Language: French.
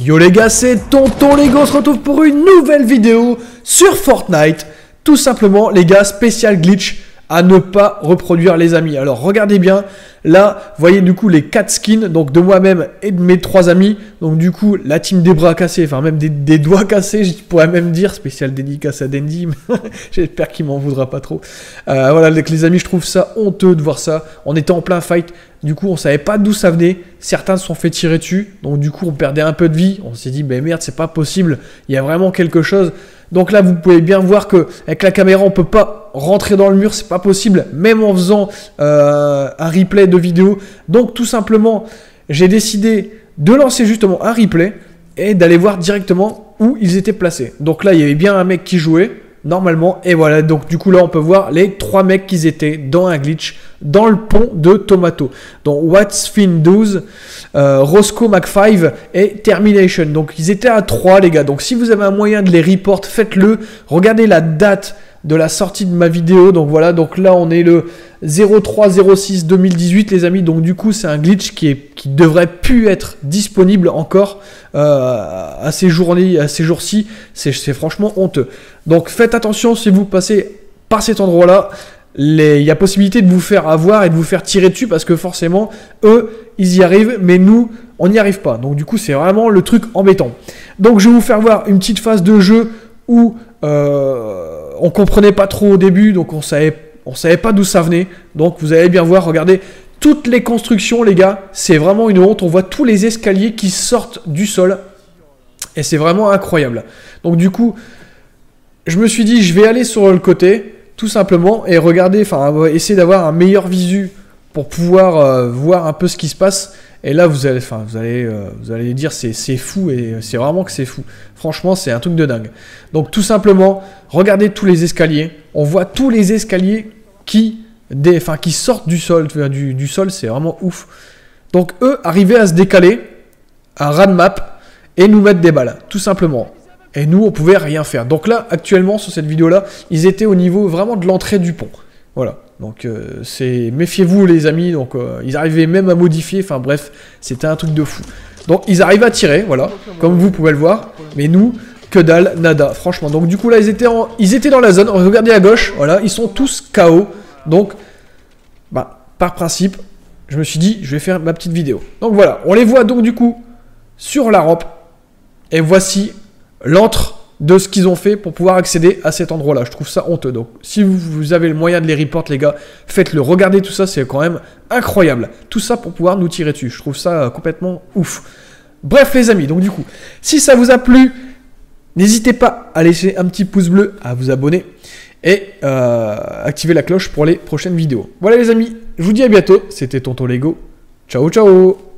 Yo les gars, c'est Tonton Lego, on se retrouve pour une nouvelle vidéo sur Fortnite. Tout simplement les gars, spécial glitch à ne pas reproduire les amis. Alors regardez bien, là, vous voyez du coup les 4 skins, donc de moi-même et de mes 3 amis. Donc du coup, la team des bras cassés, enfin même des doigts cassés, je pourrais même dire, spécial dédicace à Dandy, j'espère qu'il m'en voudra pas trop. Voilà, avec les amis, je trouve ça honteux de voir ça. On était en plein fight, du coup on savait pas d'où ça venait, certains se sont fait tirer dessus, donc du coup on perdait un peu de vie, on s'est dit, ben merde, c'est pas possible, il y a vraiment quelque chose. Donc là, vous pouvez bien voir que avec la caméra, on peut pas rentrer dans le mur, c'est pas possible, même en faisant un replay de vidéo. Donc tout simplement, j'ai décidé de lancer justement un replay et d'aller voir directement où ils étaient placés. Donc là, il y avait bien un mec qui jouait normalement, et voilà, donc du coup là on peut voir les 3 mecs qui étaient dans un glitch dans le pont de Tomato, donc What's Fin 12, Roscoe Mac5 et Termination. Donc ils étaient à 3 les gars, donc si vous avez un moyen de les report, faites-le. Regardez la date de la sortie de ma vidéo, donc voilà, donc là on est le 03/06/2018 les amis, donc du coup c'est un glitch qui devrait plus être disponible encore à ces jours-ci, c'est franchement honteux. Donc faites attention si vous passez par cet endroit-là, il y a possibilité de vous faire avoir et de vous faire tirer dessus parce que forcément eux ils y arrivent mais nous on n'y arrive pas, donc du coup c'est vraiment le truc embêtant. Donc je vais vous faire voir une petite phase de jeu où on comprenait pas trop au début, donc on savait pas d'où ça venait. Donc vous allez bien voir, regardez toutes les constructions les gars, c'est vraiment une honte. On voit tous les escaliers qui sortent du sol et c'est vraiment incroyable. Donc du coup, je me suis dit je vais aller sur le côté tout simplement et regarder, enfin essayer d'avoir un meilleur visu pour pouvoir voir un peu ce qui se passe. Et là, vous allez dire c'est fou, et c'est vraiment que c'est fou. Franchement, c'est un truc de dingue. Donc tout simplement, regardez tous les escaliers. On voit tous les escaliers qui sortent du sol. Du sol, c'est vraiment ouf. Donc eux, arrivaient à se décaler, à ras de map, et nous mettre des balles, tout simplement. Et nous, on pouvait rien faire. Donc là, actuellement, sur cette vidéo-là, ils étaient au niveau vraiment de l'entrée du pont. Voilà. Donc méfiez-vous les amis, donc ils arrivaient même à modifier, enfin bref, c'était un truc de fou. Donc ils arrivent à tirer, voilà, comme vous pouvez le voir, mais nous, que dalle, nada, franchement. Donc du coup là, ils étaient dans la zone, regardez à gauche, voilà, ils sont tous KO. Donc, par principe, je me suis dit, je vais faire ma petite vidéo. Donc voilà, on les voit donc du coup sur la rampe, et voici l'antre de ce qu'ils ont fait pour pouvoir accéder à cet endroit-là. Je trouve ça honteux. Donc, si vous avez le moyen de les report, les gars, faites-le. Regardez tout ça, c'est quand même incroyable. Tout ça pour pouvoir nous tirer dessus. Je trouve ça complètement ouf. Bref, les amis, donc du coup, si ça vous a plu, n'hésitez pas à laisser un petit pouce bleu, à vous abonner et activer la cloche pour les prochaines vidéos. Voilà les amis, je vous dis à bientôt. C'était Tonton Lego. Ciao, ciao.